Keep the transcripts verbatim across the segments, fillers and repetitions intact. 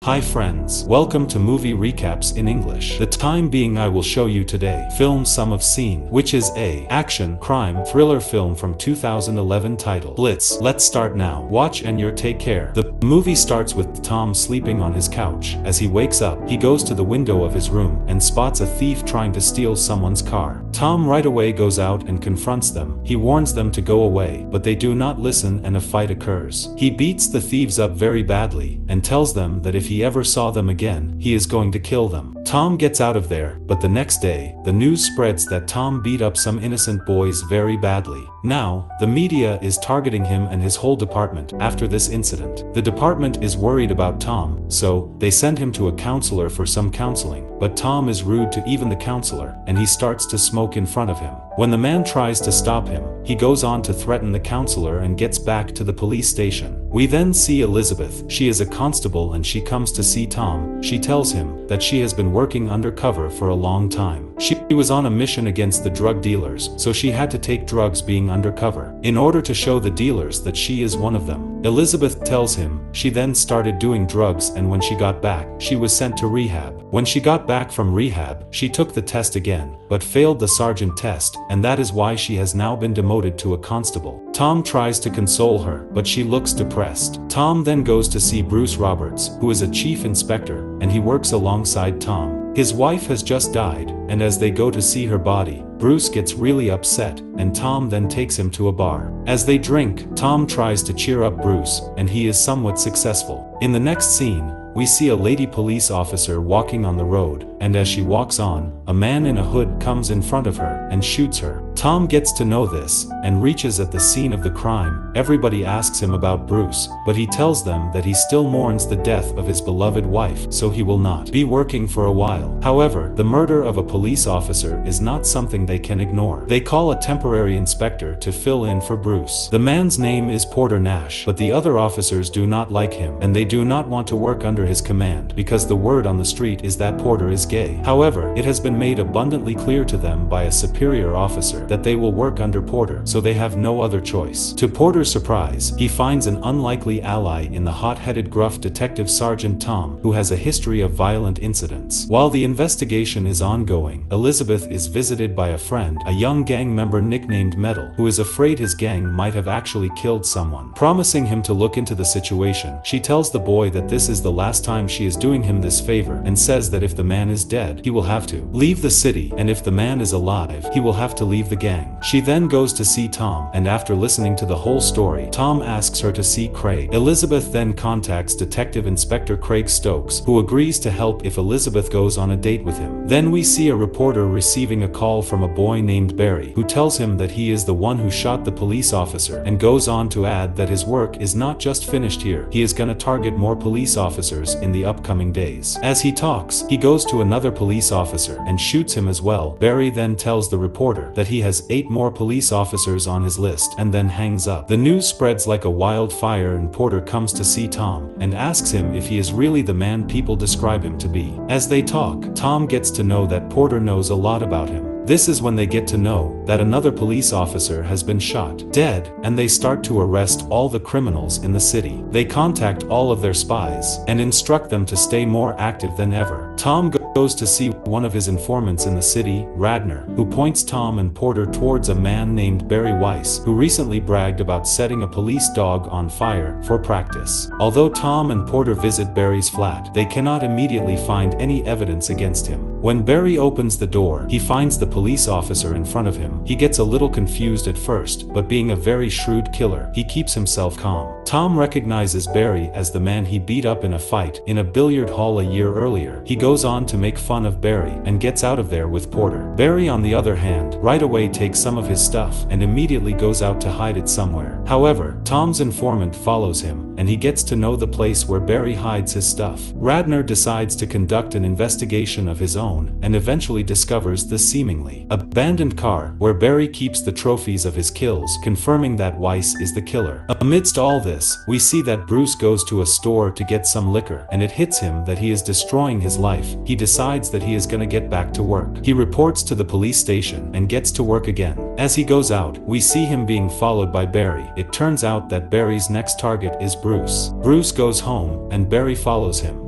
Hi friends, welcome to Movie Recaps in English. The time being I will show you today film Some of Scene, which is a action, crime, thriller film from two thousand eleven titled Blitz. Let's start now. Watch and you're take care. The movie starts with Tom sleeping on his couch. As he wakes up, he goes to the window of his room and spots a thief trying to steal someone's car. Tom right away goes out and confronts them. He warns them to go away, but they do not listen and a fight occurs. He beats the thieves up very badly and tells them that if he ever saw them again, he is going to kill them. Tom gets out of there, but the next day, the news spreads that Tom beat up some innocent boys very badly. Now, the media is targeting him and his whole department after this incident. The department is worried about Tom, so they send him to a counselor for some counseling. But Tom is rude to even the counselor, and he starts to smoke in front of him. When the man tries to stop him, he goes on to threaten the counselor and gets back to the police station. We then see Elizabeth. She is a constable and she comes to see Tom. She tells him that she has been working undercover for a long time. She was on a mission against the drug dealers, so she had to take drugs being undercover, in order to show the dealers that she is one of them. Elizabeth tells him she then started doing drugs, and when she got back, she was sent to rehab. When she got back from rehab, she took the test again, but failed the sergeant test, and that is why she has now been demoted to a constable. Tom tries to console her, but she looks depressed. Tom then goes to see Bruce Roberts, who is a chief inspector, and he works alongside Tom. His wife has just died, and as they go to see her body, Bruce gets really upset, and Tom then takes him to a bar. As they drink, Tom tries to cheer up Bruce, and he is somewhat successful. In the next scene, we see a lady police officer walking on the road, and as she walks on, a man in a hood comes in front of her and shoots her. Tom gets to know this and reaches at the scene of the crime. Everybody asks him about Bruce, but he tells them that he still mourns the death of his beloved wife, so he will not be working for a while. However, the murder of a police officer is not something they can ignore. They call a temporary inspector to fill in for Bruce. The man's name is Porter Nash, but the other officers do not like him, and they do not want to work under his command because the word on the street is that Porter is gay. However, it has been made abundantly clear to them by a superior officer that they will work under Porter, so they have no other choice. To Porter's surprise, he finds an unlikely ally in the hot-headed gruff detective Sergeant Tom, who has a history of violent incidents. While the investigation is ongoing, Elizabeth is visited by a friend, a young gang member nicknamed Metal, who is afraid his gang might have actually killed someone. Promising him to look into the situation, she tells the boy that this is the last time she is doing him this favor, and says that if the man is dead, he will have to leave the city, and if the man is alive, he will have to leave the gang. She then goes to see Tom, and after listening to the whole story, Tom asks her to see Craig. Elizabeth then contacts Detective Inspector Craig Stokes, who agrees to help if Elizabeth goes on a date with him. Then we see a reporter receiving a call from a boy named Barry, who tells him that he is the one who shot the police officer, and goes on to add that his work is not just finished here. He is gonna target more police officers in the upcoming days. As he talks, he goes to another police officer and shoots him as well. Barry then tells the reporter that he has eight more police officers on his list and then hangs up. The news spreads like a wildfire, and Porter comes to see Tom and asks him if he is really the man people describe him to be. As they talk, Tom gets to know that Porter knows a lot about him. This is when they get to know that another police officer has been shot dead, and they start to arrest all the criminals in the city. They contact all of their spies and instruct them to stay more active than ever. Tom goes to see one of his informants in the city, Radner, who points Tom and Porter towards a man named Barry Weiss, who recently bragged about setting a police dog on fire for practice. Although Tom and Porter visit Barry's flat, they cannot immediately find any evidence against him. When Barry opens the door, he finds the police officer in front of him. He gets a little confused at first, but being a very shrewd killer, he keeps himself calm. Tom recognizes Barry as the man he beat up in a fight in a billiard hall a year earlier. He goes on to make fun of Barry and gets out of there with Porter. Barry, on the other hand, right away takes some of his stuff and immediately goes out to hide it somewhere. However, Tom's informant follows him, and he gets to know the place where Barry hides his stuff. Radner decides to conduct an investigation of his own and eventually discovers the seemingly abandoned car where Barry keeps the trophies of his kills, confirming that Weiss is the killer. Amidst all this, we see that Bruce goes to a store to get some liquor, and it hits him that he is destroying his life. He decides that he is gonna get back to work. He reports to the police station and gets to work again. As he goes out, we see him being followed by Barry. It turns out that Barry's next target is Bruce. Bruce goes home, and Barry follows him.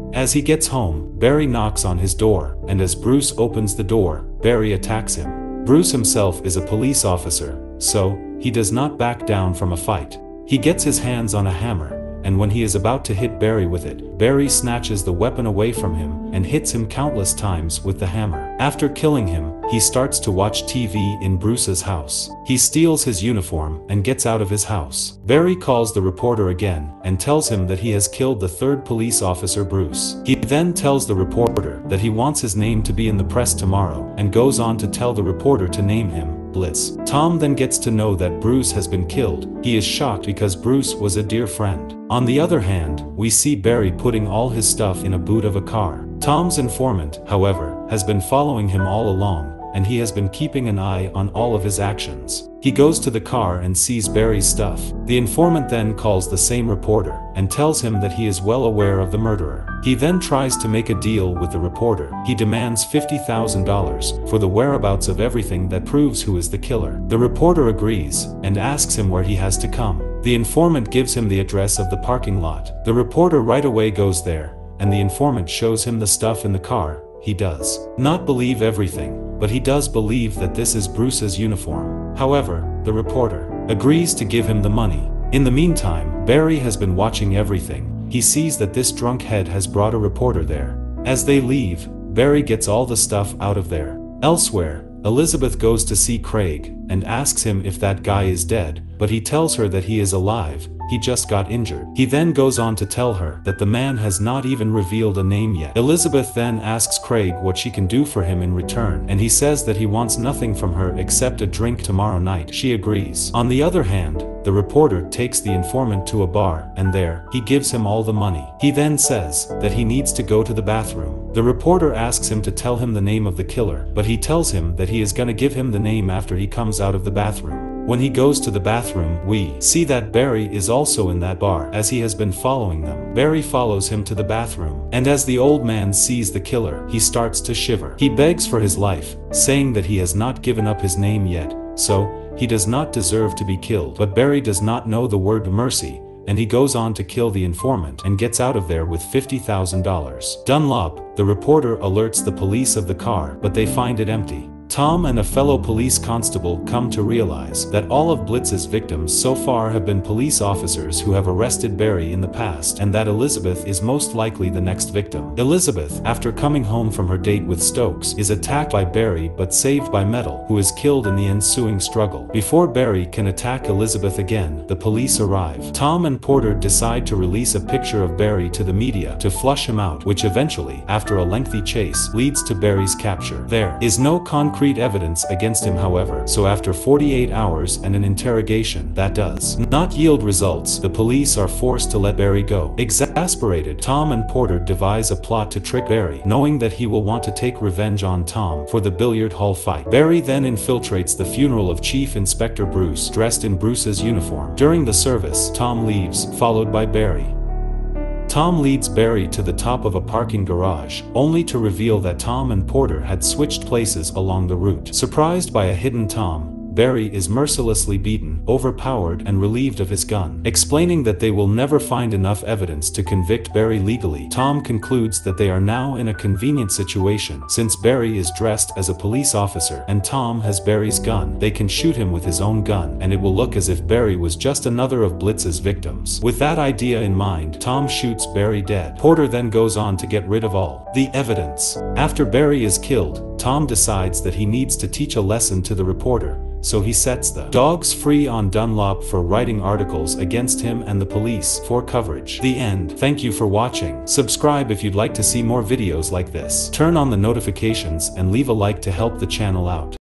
As he gets home, Barry knocks on his door, and as Bruce opens the door, Barry attacks him. Bruce himself is a police officer, so he does not back down from a fight. He gets his hands on a hammer, and when he is about to hit Barry with it, Barry snatches the weapon away from him and hits him countless times with the hammer. After killing him, he starts to watch T V in Bruce's house. He steals his uniform and gets out of his house. Barry calls the reporter again and tells him that he has killed the third police officer, Bruce. He then tells the reporter that he wants his name to be in the press tomorrow and goes on to tell the reporter to name him Blitz. Tom then gets to know that Bruce has been killed. He is shocked because Bruce was a dear friend. On the other hand, we see Barry putting all his stuff in a boot of a car. Tom's informant, however, has been following him all along, and he has been keeping an eye on all of his actions. He goes to the car and sees Barry's stuff. The informant then calls the same reporter and tells him that he is well aware of the murderer. He then tries to make a deal with the reporter. He demands fifty thousand dollars for the whereabouts of everything that proves who is the killer. The reporter agrees and asks him where he has to come. The informant gives him the address of the parking lot. The reporter right away goes there, and the informant shows him the stuff in the car. He does not believe everything, but he does believe that this is Bruce's uniform. However, the reporter agrees to give him the money. In the meantime, Barry has been watching everything. He sees that this drunk head has brought a reporter there. As they leave, Barry gets all the stuff out of there. Elsewhere, Elizabeth goes to see Craig and asks him if that guy is dead, but he tells her that he is alive. He just got injured. He then goes on to tell her that the man has not even revealed a name yet. Elizabeth then asks Craig what she can do for him in return, and he says that he wants nothing from her except a drink tomorrow night. She agrees. On the other hand, the reporter takes the informant to a bar, and there, he gives him all the money. He then says that he needs to go to the bathroom. The reporter asks him to tell him the name of the killer, but he tells him that he is gonna give him the name after he comes out of the bathroom. When he goes to the bathroom, we see that Barry is also in that bar, as he has been following them. Barry follows him to the bathroom, and as the old man sees the killer, he starts to shiver. He begs for his life, saying that he has not given up his name yet, so he does not deserve to be killed. But Barry does not know the word mercy, and he goes on to kill the informant and gets out of there with fifty thousand dollars. Dunlop, the reporter, alerts the police of the car, but they find it empty. Tom and a fellow police constable come to realize that all of Blitz's victims so far have been police officers who have arrested Barry in the past, and that Elizabeth is most likely the next victim. Elizabeth, after coming home from her date with Stokes, is attacked by Barry but saved by Metal, who is killed in the ensuing struggle. Before Barry can attack Elizabeth again, the police arrive. Tom and Porter decide to release a picture of Barry to the media to flush him out, which eventually, after a lengthy chase, leads to Barry's capture. There is no concrete evidence against him, however, so after forty-eight hours and an interrogation that does not yield results, the police are forced to let Barry go. Exasperated, Tom and Porter devise a plot to trick Barry, knowing that he will want to take revenge on Tom for the billiard hall fight. Barry then infiltrates the funeral of Chief Inspector Bruce, dressed in Bruce's uniform. During the service, Tom leaves, followed by Barry. Tom leads Barry to the top of a parking garage, only to reveal that Tom and Porter had switched places along the route. Surprised by a hidden Tom, Barry is mercilessly beaten, overpowered, and relieved of his gun. Explaining that they will never find enough evidence to convict Barry legally, Tom concludes that they are now in a convenient situation. Since Barry is dressed as a police officer and Tom has Barry's gun, they can shoot him with his own gun, and it will look as if Barry was just another of Blitz's victims. With that idea in mind, Tom shoots Barry dead. Porter then goes on to get rid of all the evidence. After Barry is killed, Tom decides that he needs to teach a lesson to the reporter, so he sets the dogs free on Dunlop for writing articles against him and the police for coverage. The end. Thank you for watching. Subscribe if you'd like to see more videos like this. Turn on the notifications and leave a like to help the channel out.